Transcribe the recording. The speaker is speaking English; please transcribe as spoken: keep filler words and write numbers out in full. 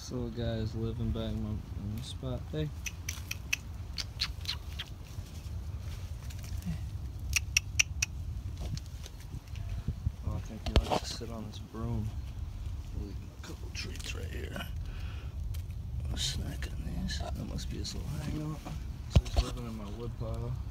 This little guy is living back in my, in my spot. Hey. Oh, I think he likes to sit on this broom. Leaving a couple treats right here. I'm snacking these. That must be his little hangout. So he's living in my wood pile.